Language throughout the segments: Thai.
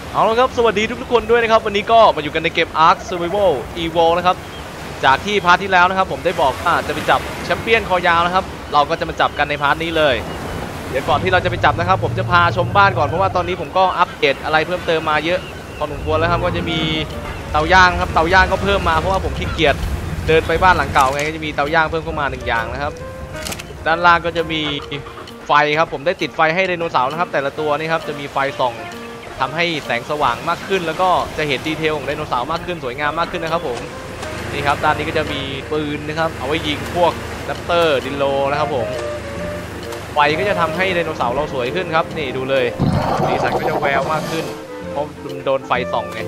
เอาละครับสวัสดีทุกคนด้วยนะครับวันนี้ก็มาอยู่กันในเกม Ark Survival Evolved นะครับจากที่พาร์ทที่แล้วนะครับผมได้บอกว่าจะไปจับแชมเปี้ยนคอยาวนะครับเราก็จะมาจับกันในพาร์ทนี้เลยเดี๋ยวก่อนที่เราจะไปจับนะครับผมจะพาชมบ้านก่อนเพราะว่าตอนนี้ผมก็อัปเดตอะไรเพิ่มเติมมาเยอะพอสมควรแล้วครับก็จะมีเตาย่างครับเตาย่างก็เพิ่มมาเพราะว่าผมขี้เกียจเดินไปบ้านหลังเก่าไงก็จะมีเตาย่างเพิ่มเข้ามา1อย่างนะครับด้านล่างก็จะมีไฟครับผมได้ติดไฟให้ไดโนเสาร์นะครับแต่ละตัวนี่ครับจะมีไฟส่องทำให้แสงสว่างมากขึ้นแล้วก็จะเห็นดีเทลของไดโนเสาร์มากขึ้นสวยงามมากขึ้นนะครับผมนี่ครับด้านนี้ก็จะมีปืนนะครับเอาไว้ยิงพวกแรปเตอร์ดินโลนะครับผมไฟก็จะทำให้ไดโนเสาร์เราสวยขึ้นครับนี่ดูเลยสีสันก็จะแววมากขึ้นเพราะโดนไฟส่องไง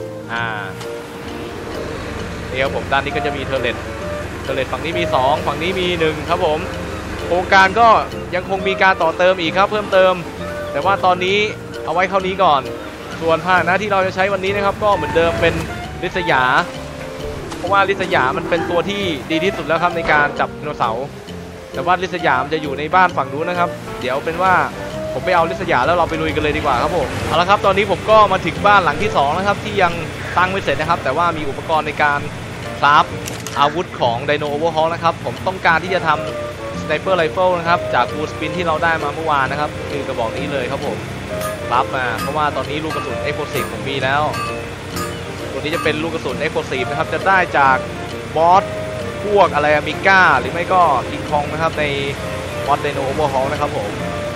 นี่ครับผมด้านนี้ก็จะมีเทอร์เรตฝั่งนี้มี2ฝั่งนี้มี1ครับผมโครงการก็ยังคงมีการต่อเติมอีกครับเพิ่มเติมแต่ว่าตอนนี้เอาไว้เท่านี้ก่อนส่วนพาหนะที่เราจะใช้วันนี้นะครับก็เหมือนเดิมเป็นลิษยาเพราะว่าลิษยามันเป็นตัวที่ดีที่สุดแล้วครับในการจับไดโนเสาร์แต่ว่าลิษยามันจะอยู่ในบ้านฝั่งนู้นนะครับเดี๋ยวเป็นว่าผมไปเอาลิษยาแล้วเราไปลุยกันเลยดีกว่าครับผมเอาละครับตอนนี้ผมก็มาถึงบ้านหลังที่2นะครับที่ยังตั้งไม่เสร็จนะครับแต่ว่ามีอุปกรณ์ในการคราฟอาวุธของไดโนโอเวอร์ฮอลนะครับผมต้องการที่จะทำสไนเปอร์ไรเฟิลนะครับจากบูสปินที่เราได้มาเมื่อวานนะครับคือกระบอกนี้เลยครับผมรับมาเพราะว่าตอนนี้ลูกกระสุน Explosive ผมมีแล้วตัวนี้จะเป็นลูกกระสุน Explosive นะครับจะได้จากบอสพวกอะไรมิก้าหรือไม่ก็คิงคองนะครับในมอดไดโนโอเวอร์ฮอลนะครับผม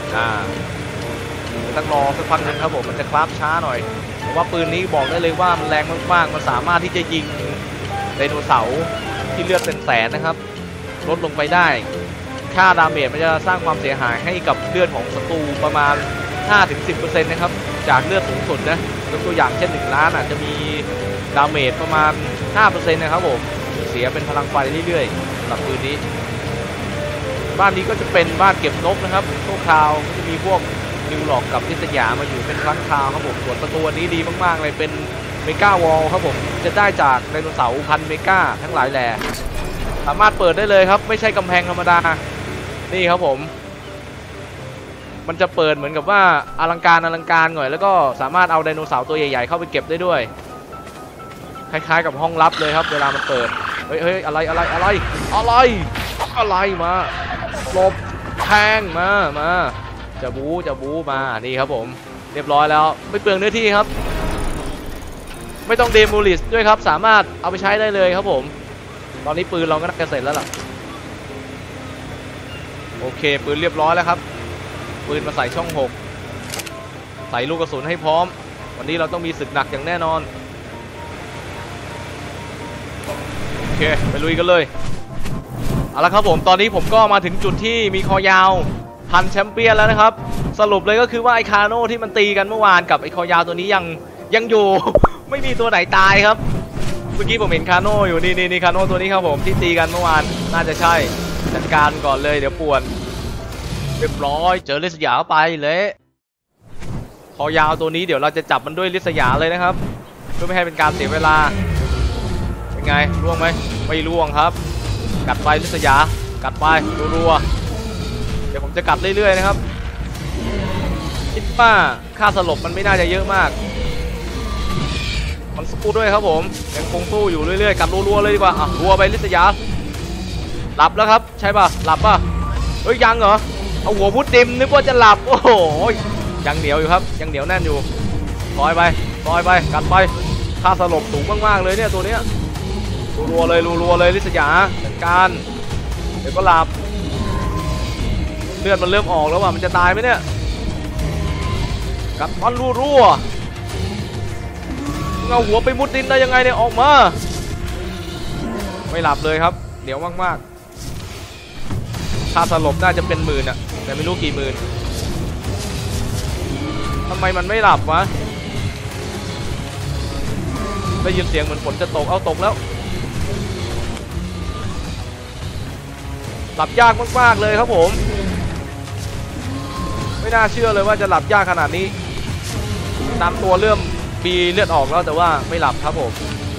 ต้องรอสักพักนึงครับผมมันจะคราฟช้าหน่อยเพราะว่าปืนนี้บอกได้เลยว่ามันแรงมากๆมันสามารถที่จะยิงไดโนเสาร์ที่เลือดเป็นแสนนะครับลดลงไปได้ค่าดาเมจมันจะสร้างความเสียหายให้กับเลือดของศัตรูประมาณ 5-10% นะครับจากเลือดสูงสุดนะยกตัวอย่างเช่น1 ล้านอาจจะมีดาเมจประมาณ 5% นะครับผมเสียเป็นพลังไฟเรื่อยๆสำหรับปืนนี้บ้านนี้ก็จะเป็นบ้านเก็บนกนะครับชั่วคราวก็จะมีพวกนิวหลอกกับนิสยามาอยู่เป็นครั้งคราวครับผมส่วนประตูนี้ดีมากๆเลยเป็นเมกาวอลครับผมจะได้จากไดโนเสาร์พันเมกาทั้งหลายแหล่สามารถเปิดได้เลยครับไม่ใช่กำแพงธรรมดานี่ครับผมมันจะเปิดเหมือนกับว่าอลังการหน่อยแล้วก็สามารถเอาไดโนเสาร์ตัวใหญ่ๆเข้าไปเก็บได้ด้วยคล้ายๆกับห้องลับเลยครับเวลามันเปิดเฮ้ยอะไรมาหลบแทงมาจะบู๊มานี่ครับผมเรียบร้อยแล้วไม่เปลืองเนื้อที่ครับไม่ต้องเดโมลิชด้วยครับสามารถเอาไปใช้ได้เลยครับผมตอนนี้ปืนเราก็น่าจะเสร็จแล้วล่ะโอเคปืนเรียบร้อยแล้วครับปืนมาใส่ช่อง6ใส่ลูกกระสุนให้พร้อมวันนี้เราต้องมีศึกหนักอย่างแน่นอนโอเคไปลุยกันเลยเอาละครับผมตอนนี้ผมก็มาถึงจุดที่มีคอยาวพันแชมเปี้ยนแล้วนะครับสรุปเลยก็คือว่าไอคาโน่ที่มันตีกันเมื่อวานกับไอคอยาวตัวนี้ยังอยู่ ไม่มีตัวไหนตายครับเมื่อกี้ผมเห็นคาโน่อยู่นี่คาโน่ตัวนี้ครับผมที่ตีกันเมื่อวานน่าจะใช่จัดการก่อนเลยเดี๋ยวป่วนเรียบร้อยเจอลิษยาไปเลยคอยาวตัวนี้เดี๋ยวเราจะจับมันด้วยลิษยาเลยนะครับเพื่อไม่ให้เป็นการเสียเวลาเป็นไงร่วงไหมไม่ร่วงครับกัดไปลิษยากัดไปรัวๆเดี๋ยวผมจะกัดเรื่อยๆนะครับคิดว่าค่าสลบมันไม่น่าจะเยอะมากมันสู้ด้วยครับผมยังคงสู้อยู่เรื่อยๆกัดรัวๆเลยดีกว่ารัวไปลิษยาหลับแล้วครับใช่ป่ะหลับป่ะเฮ้ยยังเหรอเอาหัวพุดดิมนึกว่าจะหลับโอ้โหยังเหนียวอยู่ครับยังเหนียวแน่นอยู่ปล่อยไปกัดไปค่าสลบสูงมากๆเลยเนี่ยตัวเนี้ยรัวเลยลิษยาจัดการเดี๋ยวก็หลับเลือดมันเริ่มออกแล้วว่ะมันจะตายไหมเนี่ยกัดมันรัวเอาหัวไปมุดดินได้ยังไงเนี่ยออกมาไม่หลับเลยครับเหนียวมากๆค่าสลบน่าจะเป็นหมื่นอะแต่ไม่รู้กี่หมื่นทำไมมันไม่หลับวะได้ยินเสียงเหมือนฝนจะตกเอาตกแล้วหลับยากมากๆเลยครับผมไม่น่าเชื่อเลยว่าจะหลับยากขนาดนี้ตามตัวเริ่มมีเลือดออกแล้วแต่ว่าไม่หลับครับผม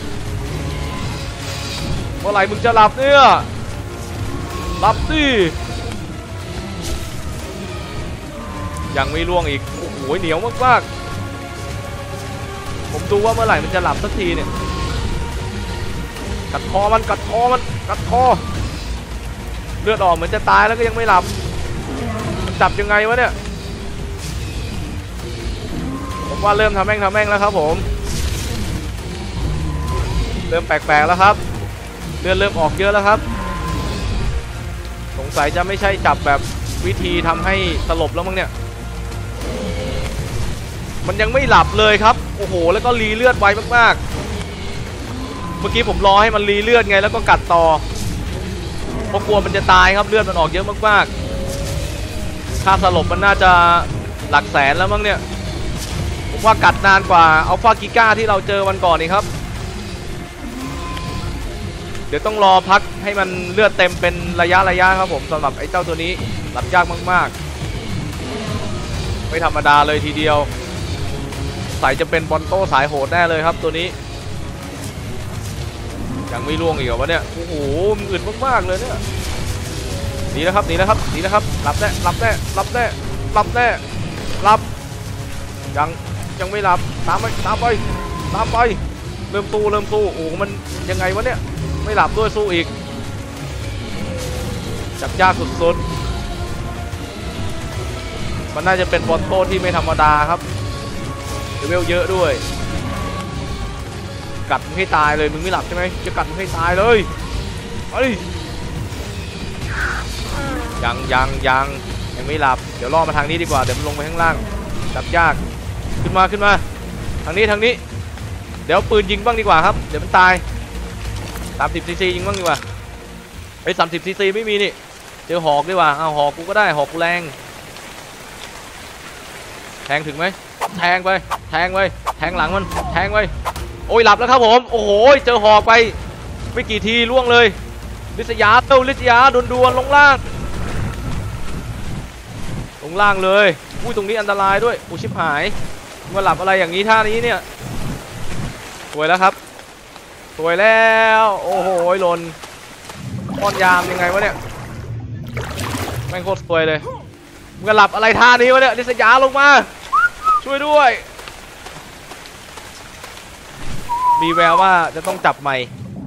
เมื่อไหร่มึงจะหลับเนี่ยหลับสิยังไม่ล่วงอีกโอ้โหเหนียวมากๆผมดูว่าเมื่อไหร่มันจะหลับสักทีเนี่ยกัดคอมันกัดคอมันกัดคอเลือดออกเหมือนจะตายแล้วก็ยังไม่หลับมันจับยังไงวะเนี่ยผมว่าเริ่มทำแม่งแล้วครับผมเริ่มแปลกๆแล้วครับเลือดเริ่มออกเยอะแล้วครับสงสัยจะไม่ใช่จับแบบวิธีทำให้สลบแล้วมั้งเนี่ยมันยังไม่หลับเลยครับโอ้โหแล้วก็รีเลือดไวมากๆเมื่อกี้ผมรอให้มันรีเลือดไงแล้วก็กัดต่อเพราะกลัวมันจะตายครับเลือดมันออกเยอะมากๆค่าสลบมันน่าจะหลักแสนแล้วมั้งเนี่ยผมว่ากัดนานกว่าอัลฟากิก้าที่เราเจอวันก่อนนี่ครับเดี๋ยวต้องรอพักให้มันเลือดเต็มเป็นระยะครับผมสำหรับไอ้เจ้าตัวนี้หลับยากมากๆไม่ธรรมดาเลยทีเดียวใส่จะเป็นบอลโต้สายโหดแน่เลยครับตัวนี้ยังไม่ล่วงอีกเหรอวะเนี่ยโอ้โหมันอึดมากๆเลยเนี่ยหนีแล้วครับหลับแน่ยังไม่หลับตามไปเริ่มสู้โอ้มันยังไงวะเนี่ยไม่หลับด้วยสู้อีกจับยากสุดๆมันน่าจะเป็นบอลโต้ที่ไม่ธรรมดาครับเลเวลเยอะด้วยกัดมึงให้ตายเลยมึงไม่หลับใช่ไหมจะกัดมึงให้ตายเลยเฮ้ยยังไม่หลับเดี๋ยวล่อมาทางนี้ดีกว่าเดี๋ยวมันลงไปข้างล่างจับยากขึ้นมาทางนี้เดี๋ยวปืนยิงบ้างดีกว่าครับเดี๋ยวมันตาย30 ซีซียิงบ้างดีกว่าไอ้30 ซีซีไม่มีนี่เจอหอกดีกว่าเอาหอกกูก็ได้หอกกูแรงแทงถึงไหมแทงไปแทงหลังมันแทงไปโอ้ยหลับแล้วครับผมโอ้โหเจอหอกไปไม่กี่ทีล่วงเลยลิศยาดวนลงล่างเลยอุ้ยตรงนี้อันตรายด้วยอุ้ยชิบหายมาหลับอะไรอย่างนี้ท่านี้เนี่ยสวยแล้วครับสวยแล้วโอ้โหหล่นป้อนยามยังไงวะเนี่ยแม่งโคตรสวยเลยมึงหลับอะไรท่านี้วะเนี่ยลิศยาลงมาช่วยด้วยมีแววว่าจะต้องจับใหม่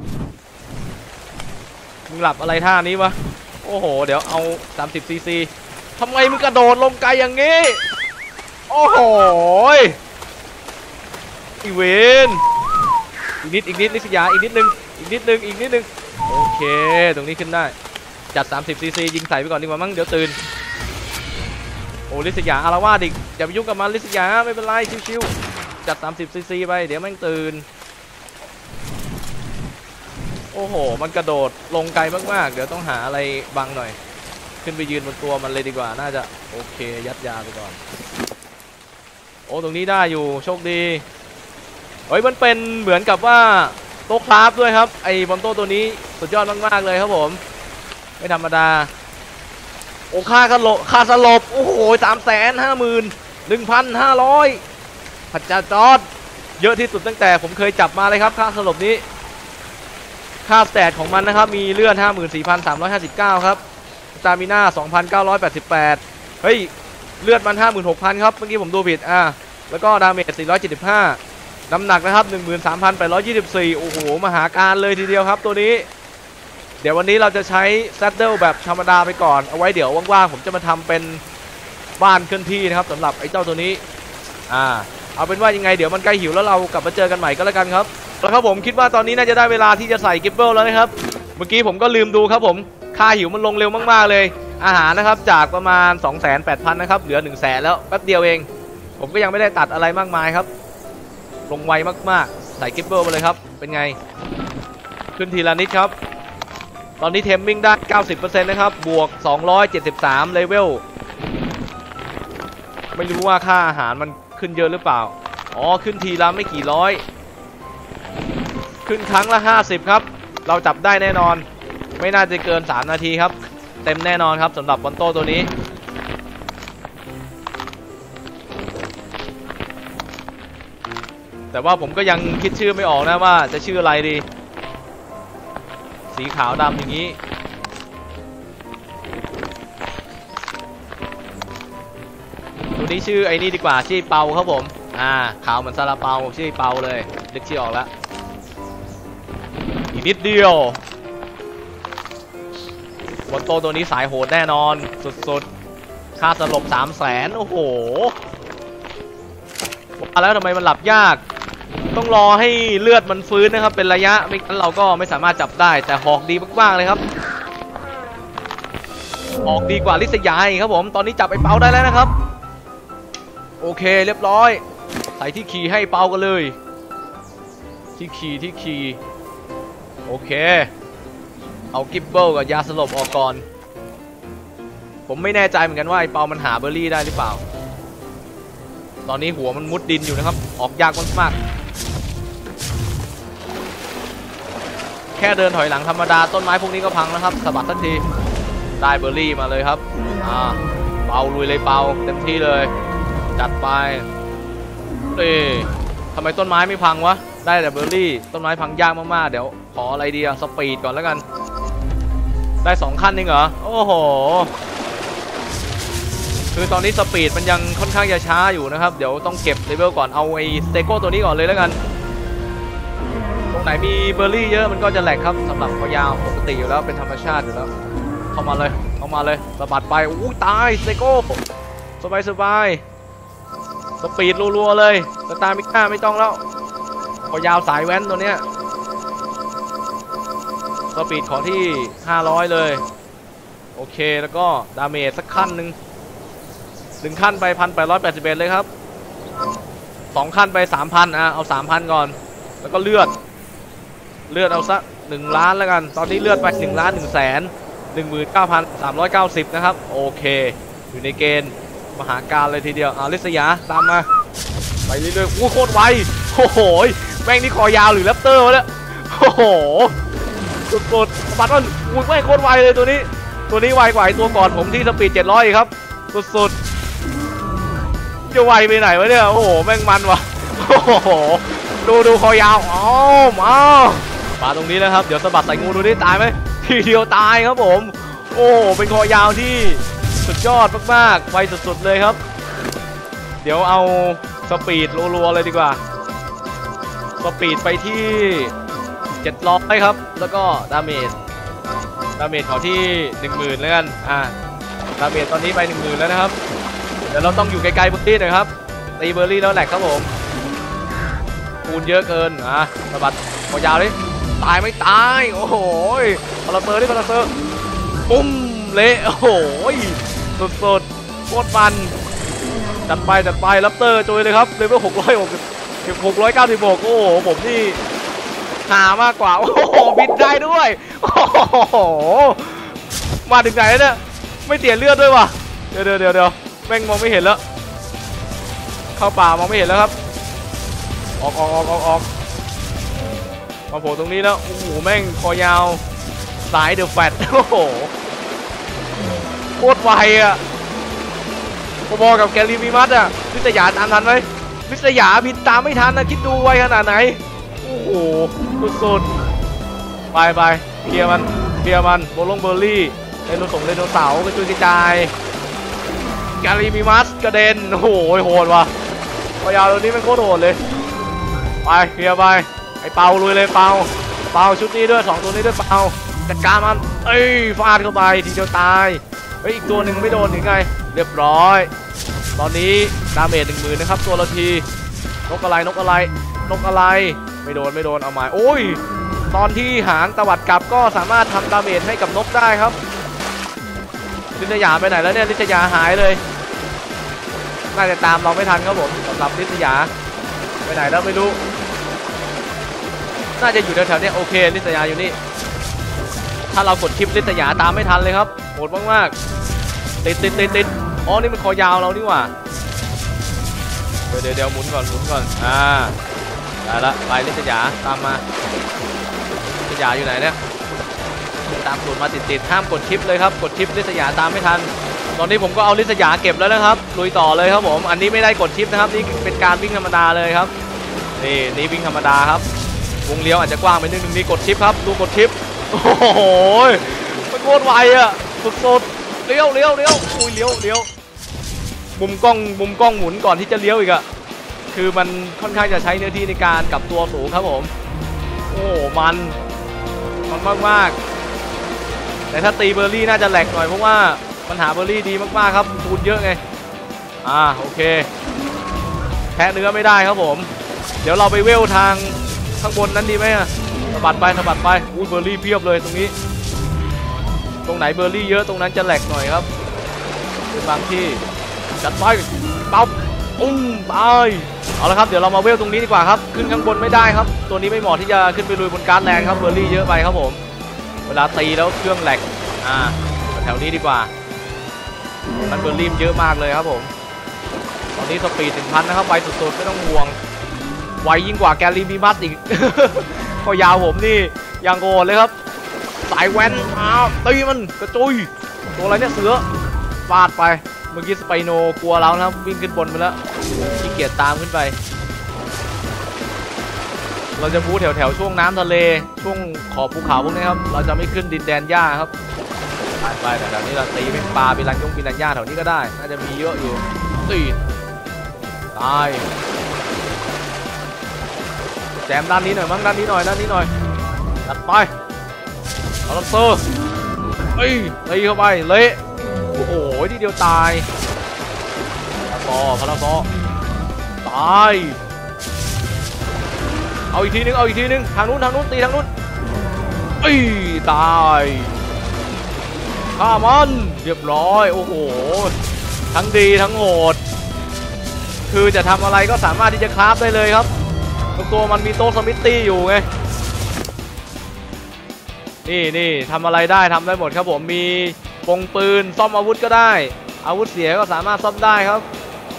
มึงหลับอะไรท่านี้วะโอ้โหเดี๋ยวเอา30 ซีซีทำไมมึงกระโดดลงไกลอย่างงี้โอ้โหอีเวนอีกนิดลิศยาอีกนิดนึงโอเคตรงนี้ขึ้นได้จัด30 ซีซียิงใส่ไปก่อนดีกว่ามั้งเดี๋ยวตื่นโอ้ลิศยาอารวาสอีกอย่าไปยุ่งกับมันลิศยาไม่เป็นไรชิวๆจัด30 ซีซีไปเดี๋ยวแม่งตื่นโอ้โหมันกระโดดลงไกลมากๆเดี๋ยวต้องหาอะไรบังหน่อยขึ้นไปยืนบนตัวมันเลยดีกว่าน่าจะโอเคยัดยาไปก่อนโอ้ตรงนี้ได้อยู่โชคดีเฮ้ยมันเป็นเหมือนกับว่าโต๊ะคราฟด้วยครับไอ้บอลโต้ตัวนี้สุดยอดมากๆเลยครับผมไม่ธรรมดาโอ้ค่าสลบโอ้โห351,500พัดจ่าจอดเยอะที่สุดตั้งแต่ผมเคยจับมาเลยครับค่าสลบนี้ค่าสแตทของมันนะครับมีเลือด 54,359 ครับสตามิน่า 2,988 เฮ้ยเลือดมัน 56,000 ครับเมื่อกี้ผมดูผิดแล้วก็ดาเมจ 475 น้ำหนักนะครับ 13,824 โอ้โหมหาการเลยทีเดียวครับตัวนี้เดี๋ยววันนี้เราจะใช้แซดเดิลแบบธรรมดาไปก่อนเอาไว้เดี๋ยวว่างๆผมจะมาทำเป็นบ้านเคลื่อนที่นะครับสำหรับไอ้เจ้าตัวนี้เอาเป็นว่ายังไงเดี๋ยวมันใกล้หิวแล้วเรากลับมาเจอกันใหม่ก็แล้วกันครับแล้วครับผมคิดว่าตอนนี้น่าจะได้เวลาที่จะใส่กิฟเบิลแล้วนะครับเมื่อกี้ผมก็ลืมดูครับผมค่าหิวมันลงเร็วมากๆเลยอาหารนะครับจากประมาณ 280,000 นะครับเหลือ 100,000 แล้วแป๊บเดียวเองผมก็ยังไม่ได้ตัดอะไรมากมายครับลงไวมากๆใส่กิฟเบิลมาเลยครับเป็นไงขึ้นทีละนิดครับตอนนี้เทมมิ่งได้ 90% นะครับบวก 273 เลเวลไม่รู้ว่าค่าอาหารมันขึ้นเยอะหรือเปล่าขึ้นทีละไม่กี่ร้อยขึ้นครั้งละ50ครับเราจับได้แน่นอนไม่น่าจะเกิน3 นาทีครับเต็มแน่นอนครับสำหรับบอลโต้ตัวนี้แต่ว่าผมก็ยังคิดชื่อไม่ออกนะว่าจะชื่ออะไรดีสีขาวดำอย่างนี้ตัวนี้ชื่อไอ้นี่ดีกว่าชื่อเปาครับผมขาวเหมือนซาลาเปาชื่อเปาเลยนึกชื่อออกแล้วอีกนิดเดียวบนโตตัวนี้สายโหดแน่นอนสุดๆค่าสลบ300,000โอ้โหมาแล้วทำไมมันหลับยากต้องรอให้เลือดมันฟื้นนะครับเป็นระยะไม่งั้นเราก็ไม่สามารถจับได้แต่หอกดีมากๆเลยครับหอกดีกว่าลิศยาครับผมตอนนี้จับไอ้เปาได้แล้วนะครับโอเคเรียบร้อยใส่ที่ขี่ให้เปากันเลยที่ขี่โอเคเอากิบเบิลกับยาสลบออกก่อนผมไม่แน่ใจเหมือนกันว่าไอ้เปามันหาเบอร์รี่ได้หรือเปล่าตอนนี้หัวมันมุดดินอยู่นะครับออกยากมากแค่เดินถอยหลังธรรมดาต้นไม้พวกนี้ก็พังแล้วครับสะบัดทันทีได้เบอร์รี่มาเลยครับเปาลุยเลยเปาเต็มที่เลยจัดไปทำไมต้นไม้ไม่พังวะได้แต่เบอร์รี่ต้นไม้พังยากมากๆเดี๋ยวขออะไรดีอะสปีดก่อนแล้วกันได้2ขั้นเองเหรอโอ้โหคือตอนนี้สปีดมันยังค่อนข้างจะช้าอยู่นะครับเดี๋ยวต้องเก็บเลเวลก่อนเอาไอ้สเตโก้ตัวนี้ก่อนเลยแล้วกันตรงไหนมีเบอร์รี่เยอะมันก็จะแหลกครับสำหรับคอยาวปกติอยู่แล้วเป็นธรรมชาติอยู่แล้วเข้ามาเลยสะบัดไปอู้ตายสเตโก้สบายสปีดรัวๆเลยสตาร์มิก้าไม่ต้องแล้วคอยาวสายแว้นตัวเนี้ยสปีดของที่500เลยโอเคแล้วก็ดาเมจสักขั้นหนึ่ง1ขั้นไป1,881เลยครับ2ขั้นไป 3,000เอา 3,000ก่อนแล้วก็เลือดเอาสัก1 ล้านแล้วกันตอนนี้เลือดไป1,119,390นะครับโอเคอยู่ในเกณฑ์มหาการเลยทีเดียวลิศยาตามมาไปเรื่อยๆโคตรไวโอ้โหแม่งนี่คอยาวหรือแรปเตอร์วะเนี่ยโอ้โหสุดๆบัตรมันแม่งโคตรไวเลยตัวนี้ไวกว่าตัวก่อนผมที่สปีด700ครับสุดๆจะไวไปไหนวะเนี่ยโอ้โหแม่งมันวะโอ้โหดูคอยาวมาตรงนี้นะครับเดี๋ยวสะบัดใส่งูดูนี่ตายไหมทีเดียวตายครับผมโอ้เป็นคอยาวที่สุดยอดมากๆไวสุดๆเลยครับเดี๋ยวเอาสปีดรัวๆเลยดีกว่าสปีดไปที่700ครับแล้วก็ดาเมจเขาที่ 10,000แล้วกันดาเมจตอนนี้ไป 10,000แล้วนะครับเดี๋ยวเราต้องอยู่ไกลๆเบอร์รี่หน่อยครับตีเบอร์รี่แล้วแหลกครับผมคูณเยอะเกินสะบัดคอยาวดิตายไม่ตายโอ้โหพลังเตอร์ปุ้มเละโอ้โหสุดๆโคตรมันจัดไปลัปเตอร์จุยเลยครับเลเวล696โอ้โหผมนี่หามากกว่าโอ้โหบินได้ด้วยโอ้โหมาถึงไหนเนี่ยไม่เสียเลือดด้วยวะเดี๋ยวแม่งมองไม่เห็นแล้วเข้าป่ามองไม่เห็นแล้วครับออกมาโผล่ตรงนี้แล้วโอ้โหแม่งคอยาวสายเดอะแฟตโอ้โหโคตรไวพอๆกับแกลิมิมัสลิศยาตามทันไหมลิศยาบินตามไม่ทันคิดดูไวขนาดไหนโอ้โหสุดๆไปเคลียร์มันโบลงเบอร์รี่ไดโนเสาร์กระจุยกระจายแกลิมิมัสกระเด็นโอ้โหโหดว่ะพอยาวตัวนี้มันโคตรโหดเลยไปเคลียร์ไปไอ้เปาลุยเลยเปาชุดนี้ด้วย2ตัวนี้ด้วยเปาจัดการมันฟาดเข้าไปทีเดียวตายอีกตัวหนึ่งไม่โดนถึงไงเรียบร้อยตอนนี้ดาเมจ 10,000นะครับตัวละทีนกอะไรไม่โดนเอาหมายโอ้ยตอนที่หางตวัดกลับก็สามารถทำดาเมจให้กับนกได้ครับลิศยาไปไหนแล้วเนี่ยลิศยาหายเลยน่าจะตามเราไม่ทันครับผมสำหรับลิศยาไปไหนแล้วไม่รู้น่าจะอยู่แถวๆนี้โอเคลิศยาอยู่นี่ถ้าเรากดคลิปลิศยาตามไม่ทันเลยครับโหดมากๆติดอ๋อนี่มันคอยาวเรานี่หว่าเดี๋ยวหมุนก่อนได้ละไปลิศยาตามมาลิศยาอยู่ไหนเนี่ยตามสูตรมาติดห้ามกดคลิปเลยครับกดคลิปลิศยาตามไม่ทันตอนนี้ผมก็เอาลิศยาเก็บแล้วนะครับลุยต่อเลยครับผมอันนี้ไม่ได้กดคลิปนะครับนี่เป็นการวิ่งธรรมดาเลยครับนี่วิ่งธรรมดาครับวงเลี้ยวอาจจะกว้างไปนิดนึงนี่กดคลิปครับดูกดคลิปโอ้โหมันโคตรไวสุดๆเลี้ยวอุ้ยเลี้ยวมุมกล้องหมุนก่อนที่จะเลี้ยวอีกคือมันค่อนข้างจะใช้เนื้อที่ในการกลับตัวสูงครับผมโอ้มันมากๆแต่ถ้าตีเบอร์รี่น่าจะแหลกหน่อยเพราะว่ามันหาเบอร์รี่ดีมากๆครับปูนเยอะไงโอเคแพะเนื้อไม่ได้ครับผมเดี๋ยวเราไปเวลทางข้างบนนั้นดีไหมสะบัดไปสะบัดไปอู้เบอร์รี่เพียบเลยตรงนี้ตรงไหนเบอร์รี่เยอะตรงนั้นจะแหลกหน่อยครับเป็นบางที่จัดไปปั๊บไปเอาละครับเดี๋ยวเรามาเวลตรงนี้ดีกว่าครับขึ้นข้างบนไม่ได้ครับตัวนี้ไม่เหมาะที่จะขึ้นไปลุยบนการ์ดแลนด์ครับเบอร์รี่เยอะไปครับผมเวลาตีแล้วเครื่องแหลกแถวนี้ดีกว่ามันเบอร์รี่เยอะมากเลยครับผมตอนนี้สปีด 1,000 นะครับไวสุดๆไม่ต้องห่วงไวยิ่งกว่าแกลลี่บีมัสอีก ก็ยาวผมนี่ยังโกรธเลยครับสายแว้นตีมันกระจุยตัวอะไรเนี่ยเสือฟาดไปเมื่อกี้สไปโนกลัวเรานะครับวิ่งขึ้นบนไปแล้วขี้เกียจตามขึ้นไปเราจะบู๊แถวช่วงน้ำทะเลช่วงขอบภูเขาพวกนี้ครับเราจะไม่ขึ้นดินแดนหญ้าครับไปแต่แถวนี้เราตีเป็นปลาเป็นรันหญ้าแถวนี้ก็ได้น่าจะมีเยอะอยู่ตีตายแจมด้านนี้หน่อยมั้งด้านนี้หน่อยตัดไปเอาลัมเซอร์ตีเข้าไปเละโอ้โหทีเดียวตายพาราซอตายเอาอีกทีนึงทางนู้นตีทางนู้นตายฆ่ามันเรียบร้อยโอ้โหทั้งดีทั้งโหดคือจะทำอะไรก็สามารถที่จะคราฟได้เลยครับตัวมันมีโต๊ะสมิธตี้อยู่ไงนี่ทำอะไรได้ทำได้หมดครับผมมีปงปืนซ่อมอาวุธก็ได้อาวุธเสียก็สามารถซ่อมได้ครับ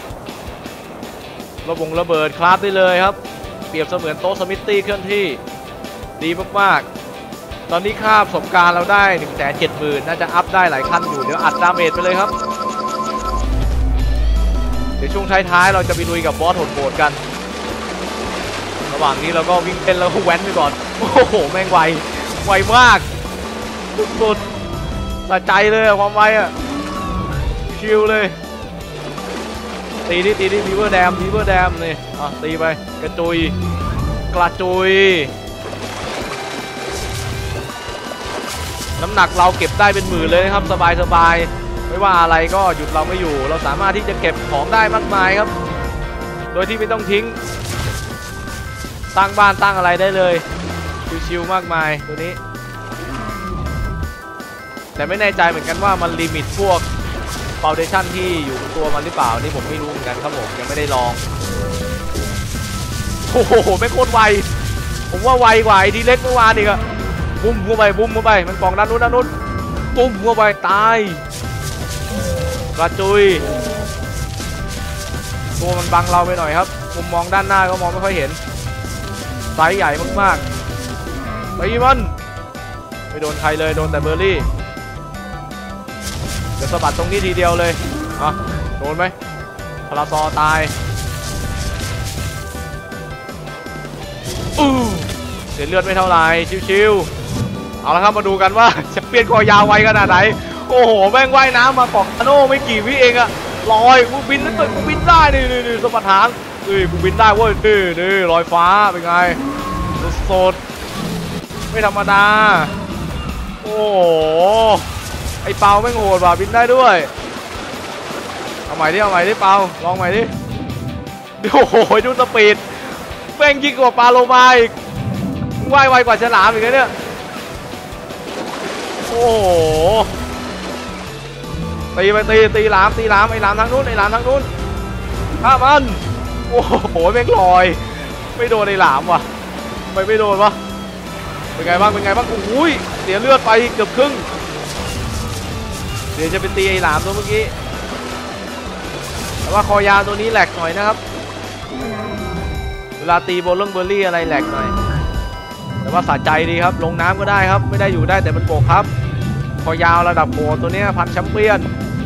ระเบิดคราฟได้เลยครับเปรียบเสมือนโต๊ะสมิธตี้เคลื่อนที่ดีมากๆตอนนี้ค่าประสบการณ์เราได้ 170,000 น่าจะอัพได้หลายขั้นอยู่เดี๋ยวอัดดาเมจไปเลยครับเดี๋ยวช่วงท้ายๆเราจะไปลุยกับบอสโหดๆกันระหว่างนี้เราก็วิ่งเล่นแล้วก็แว้นไปก่อนโอ้โหแม่งไวมากสุดๆสะใจเลยความไวชิลเลยตีดิบีเวอร์แดมนี่ตีไปกระจุยน้ำหนักเราเก็บได้เป็นหมื่นเลยนะครับสบายไม่ว่าอะไรก็หยุดเราไม่อยู่เราสามารถที่จะเก็บของได้มากมายครับโดยที่ไม่ต้องทิ้งตั้งบ้านตั้งอะไรได้เลยชิวๆมากมายตัวนี้แต่ไม่แน่ใจเหมือนกันว่ามันลิมิตพวกฟาวเดชั่นที่อยู่บนตัวมันหรือเปล่านี่ผมไม่รู้เหมือนกันครับผมยังไม่ได้ลองโอ้โหไม่โคตรไวผมว่าไวกว่าไอ้ทีเล็กเมื่อวานอีกอะบุ้มเข้าไปมันกองด้านนู้นบุ้มเข้าไปตายกระจุยตัวมันบังเราไปหน่อยครับมุมมองด้านหน้าก็มองไม่ค่อยเห็นไซส์ใหญ่มากๆไปมันไม่โดนใครเลยโดนแต่เบอร์รี่เดี๋ยวสะบัดตรงนี้ทีเดียวเลยโดนไหมพาราซอตายเสียเลือดไม่เท่าไหร่ชิวๆเอาละครับมาดูกันว่าจะเปลี่ยนคอยาวไวขนาดไหนโอ้โหแม่งว่ายน้ำมาเกาะคาโน่ไม่กี่วิเองอะลอยกูบินได้นี่สะบัดหางกูบินได้เว้ยนี่ลอยฟ้าเป็นไงสดไม่ธรรมดาโอ้โหไอเปาไม่โหดว่ะบินได้ด้วยเอาใหม่ดิเปาลองใหม่ดิโอ้โหดูสปีดแม่งยิ่งกว่าปลาโลมาอีกว่ายไวกว่าฉลามอีกเนี่ยโอ้โหตีหลามไอ้หลามทางนู้นฆ่ามันโอ้โหแม่งลอยไม่โดนไอ้หลามว่ะไม่โดนวะเป็นไงบ้างโอ้ยเสียเลือดไปเกือบครึ่งเดี๋ยวจะเป็นตีไอ้หลามตัวเมื่อกี้แต่ว่าคอยาวตัวนี้แหลกหน่อยนะครับเวลาตีโบลิ่งเบอร์รี่อะไรแหลกหน่อยแต่ว่าสะใจดีครับลงน้ำก็ได้ครับไม่ได้อยู่ได้แต่มันโบกครับคอยาวระดับโหดตัวนี้พันแชมเปี้ยน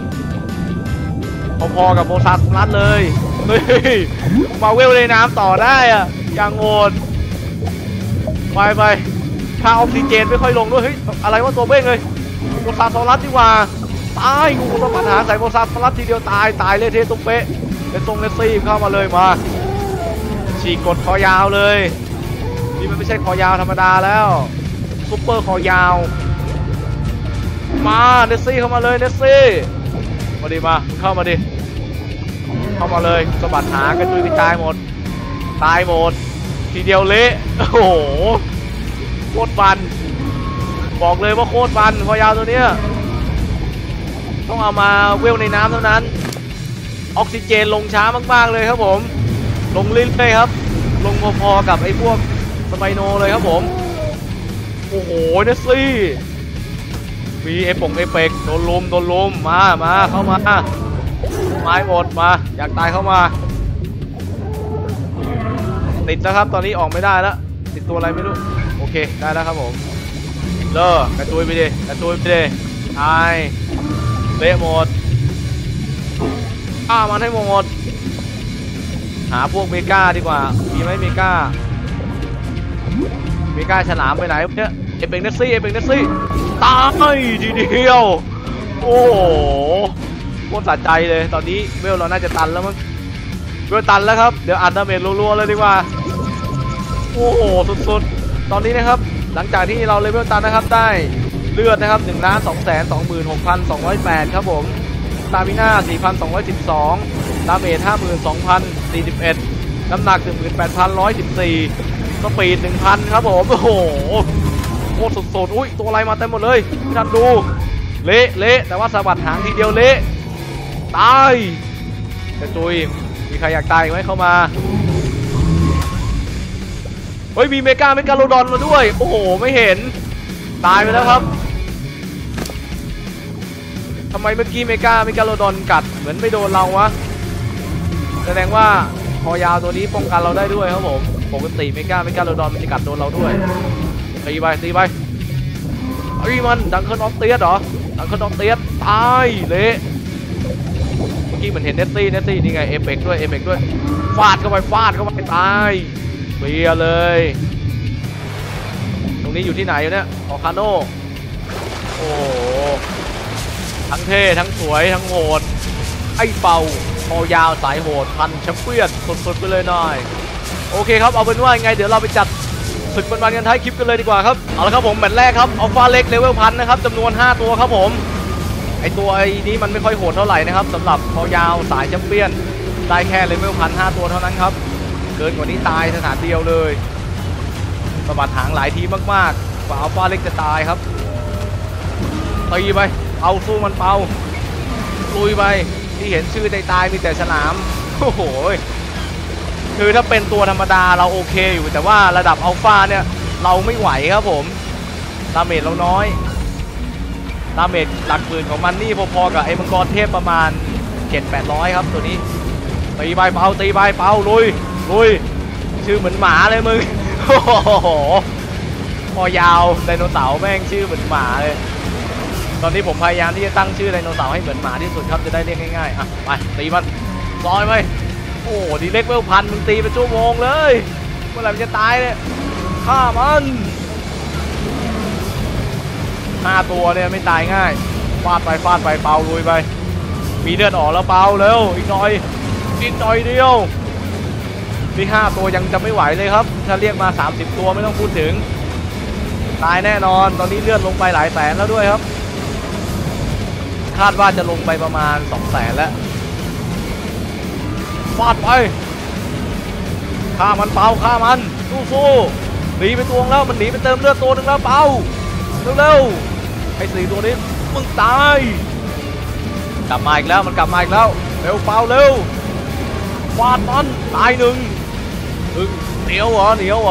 พอๆกับโบซาสลัดเลยมาเวลในน้ำต่อได้อะอย่างโหดไปค่าออกซิเจนไม่ค่อยลงด้วยเฮ้ยอะไรวะตัวเบ้งเลยโบซาสลัดดีกว่าตายกูต้องปัญหาใส่โบซาสลัดทีเดียวตายเลยเทตุ้มเป๊ะเป็นทรงเลสซี่เข้ามาเลยมาฉีกกดคอยาวเลยนี่มันไม่ใช่คอยาวธรรมดาแล้วซุปเปอร์คอยาวมาเนสซี่เข้ามาเลยเนสซี่มาดิมาเข้ามาดิเข้ามาเลยสะบัดหางกระจุยกระจายหมดตายหมดทีเดียวเละโอ้โหโคตรฟันบอกเลยว่าโคตรฟันคอยาวตัวเนี้ยต้องเอามาเวลในน้ำเท่านั้นออกซิเจนลงช้ามากๆเลยครับผมลงเรื่อยๆครับลงพอๆกับไอ้พวกสไปโนเลยครับผมโอ้โหเนสซี่มีเอเปกโดนลุมมาเข้ามาไม้หมดมาอยากตายเข้ามาติดแล้วครับตอนนี้ออกไม่ได้แล้วติดตัวอะไรไม่รู้โอเคได้แล้วครับผมเลิกกระตุยไปดิตายเละหมดฆ่ามันให้หมดหาพวกเมกาดีกว่ามีไหมเมกาฉลามไปไหนเนี่ยเอเปกเนสซี่ตายทีเดียวโอ้โหโคตรสะใจเลยตอนนี้เวลเราน่าจะตันแล้วมั้งเวลตันแล้วครับเดี๋ยวอัดดาเมจรัวๆเลยดีกว่าโอ้โหสุดๆตอนนี้นะครับหลังจากที่เราเลเวลตันนะครับได้เลือดนะครับ1,226,208ครับผมสตามิน่า 4,212 ดาเมจ 52,041 น้ำหนัก 18,114 สปีด 1,000 ครับผมโอ้โหโคตรสุดๆอุ้ยตัวอะไรมาเต็มหมดเลยไม่ทันดูเละแต่ว่าสะบัดหางทีเดียวเละตายกระจุยมีใครอยากตายไหมเข้ามาเฮ้ยมีเมกาโลดอนมาด้วยโอ้โหไม่เห็นตายไปแล้วครับทำไมเมื่อกี้เมกาโลดอนกัดเหมือนไม่โดนเราวะแสดงว่าคอยาวตัวนี้ป้องกันเราได้ด้วยครับผมปกติเมกาโลดอนมันจะกัดโดนเราด้วยตีไปไอ้มันดังเคิลออฟเตียสเหรอดังเคิลออฟเตียสตายเละเมื่อกี้เหมือนเห็นเนสซี่นี่ไงเอเปกด้วยฟาดเข้าไปตายเบียเลยตรงนี้อยู่ที่ไหนเนี่ยออคาโน่โอ้ทั้งเท่ทั้งสวยทั้งโหดไอ้เป่าคอยาวสายโหดพันแชมเปี้ยนสุดๆไปเลยหน่อยโอเคครับเอาเป็นว่าไงเดี๋ยวเราไปจัดศึกมันๆกันท้ายคลิปกันเลยดีกว่าครับเอาละครับผมแมตช์แรกครับอัลฟาเล็กเลเวล 1,000นะครับจำนวน5ตัวครับผมไอตัวไอ้นี้มันไม่ค่อยโหดเท่าไหร่นะครับสำหรับคอยาวสายแชมเปี้ยนได้แค่เลเวล 1,000 5ตัวเท่านั้นครับเกินกว่านี้ตายสถานเดียวเลยสะบัดหางหลายทีมากๆกว่าอัลฟาเล็กจะตายครับตีไปเอาสู้มันเป่าลุยไปที่เห็นชื่อตายมีแต่ฉลามโอ้โหคือถ้าเป็นตัวธรรมดาเราโอเคอยู่แต่ว่าระดับอัลฟาเนี่ยเราไม่ไหวครับผมดาเมจเราน้อยดาเมจหลักหมื่นของมันนี่พอๆกับไอ้มังกรเทพประมาณ 700-800 ครับตัวนี้ตีไปเป่าลุยชื่อเหมือนหมาเลยมึงโอ้โหคอยาวไดโนเสาร์แม่งชื่อเหมือนหมาเลยตอนนี้ผมพยายามที่จะตั้งชื่อไดโนเสาร์ให้เหมือนหมาที่สุดครับจะได้เรียกง่ายๆอ่ะไปตีมันซอยไปโอ้ดีเล็กเวล 1,000มึงตีเป็นชั่วโมงเลยเมื่อไหร่มันจะตายเนี่ยฆ่ามัน5ตัวเนี่ยไม่ตายง่ายฟาดไปเป่าลุยไปมีเลือดออกแล้วเป่าเร็วอีกหน่อยเดียวนี่5ตัวยังจะไม่ไหวเลยครับถ้าเรียกมา30ตัวไม่ต้องพูดถึงตายแน่นอนตอนนี้เลือดลงไปหลายแสนแล้วด้วยครับคาดว่าจะลงไปประมาณ200,000แล้วฟาดไปฆ่ามันเป่าสู้หนีไปตัวแล้วมันหนีไปเติมเลือดตัวนึงแล้วเป่าเร็วไอ้4ตัวนี้มึงตายกลับมาอีกแล้วเร็วเป่าเร็วฟาดมันตาย1เหนียวเหรอ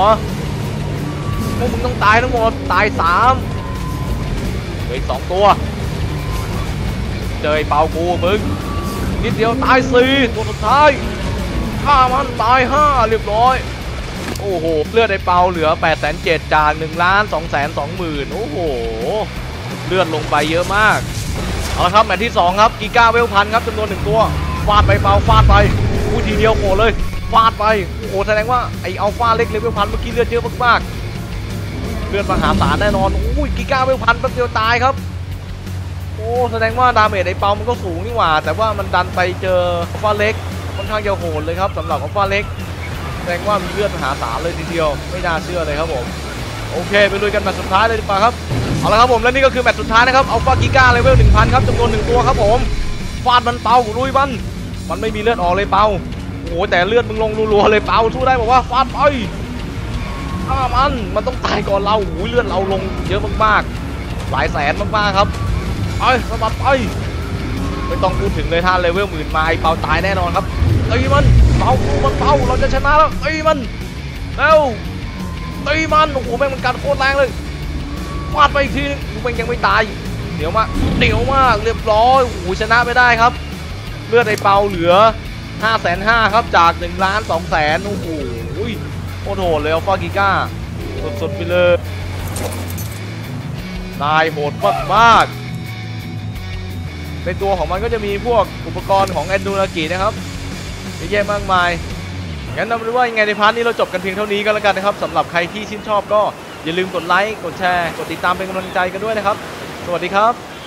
พวกมึงต้องตายทั้งหมดตาย3เหลืออีก2ตัวเจอไอ้เป่ากูมึงนิดเดียวตาย4ตัวสุดท้ายฆ่ามันตาย5เรียบร้อยโอ้โหเลือดไอ้เป่าเหลือ 870,000 จาก 1,220,000 โอ้โหเลือดลงไปเยอะมากเอาละครับแมตช์ที่2ครับกีก้าเวล 1,000ครับจำนวน1ตัวฟาดไปเป่าฟาดไปทีเดียวโหเลยฟาดไปโอ้โหแสดงว่าไอ้อัลฟาเล็กเลเวล 1,000เมื่อกี้เลือดเยอะมากๆเลือดมหาศาลแน่นอนอุ้ยกีก้าเวล 1,000แป๊บเดียวตายครับโอ้แสดงว่าดาเมจไอ้เปามันก็สูงนี่หว่าแต่ว่ามันดันไปเจออัลฟาเล็กค่อนข้างจะโหดเลยครับสำหรับอัลฟาเล็กแสดงว่ามีเลือดมหาศาลเลยทีเดียวไม่น่าเชื่อเลยครับผมโอเคไปลุยกันแมตช์สุดท้ายเลยดีกว่าครับเอาละครับผมและนี่ก็คือแมตช์สุดท้ายนะครับอัลฟากิก้าเลเวล 1000 ครับจำนวน1ตัวครับผมฟาดมันเปาลุยมันไม่มีเลือดออกเลยเปาโอ้โหแต่เลือดมึงลงรัวๆเลยเปาสู้ได้บอกว่าฟาดไปฆ่ามันต้องตายก่อนเราโอ้โหเลือดเราลงเยอะมากๆหลายแสนมากๆครับไปสะบัดไปไม่ต้องพูดถึงเลยท่านเลเวล 10,000มาไอเปาตายแน่นอนครับตีมันเปาเราจะชนะแล้วตีมันเร็วตีมันโอ้โหแม่งมันการโคตรแรงเลยฟาดไปอีกทีนึงแม่งยังไม่ตายเหนียวมากเรียบร้อยโอ้โหชนะไม่ได้ครับเลือดไอเปาเหลือ 550,000 ครับจาก 1,200,000 โอ้โหโคตรโหดเลยอัลฟากิก้าสุดๆไปเลยนายโหดมากๆในตัวของมันก็จะมีพวกอุปกรณ์ของแอนดูนากินะครับเยอะแยะมากมายงั้นเอาเป็นว่ายังไงในพาร์ทนี้เราจบกันเพียงเท่านี้ก็แล้วกันนะครับสำหรับใครที่ชื่นชอบก็อย่าลืมกดไลค์กดแชร์กดติดตามเป็นกำลังใจกันด้วยนะครับสวัสดีครับ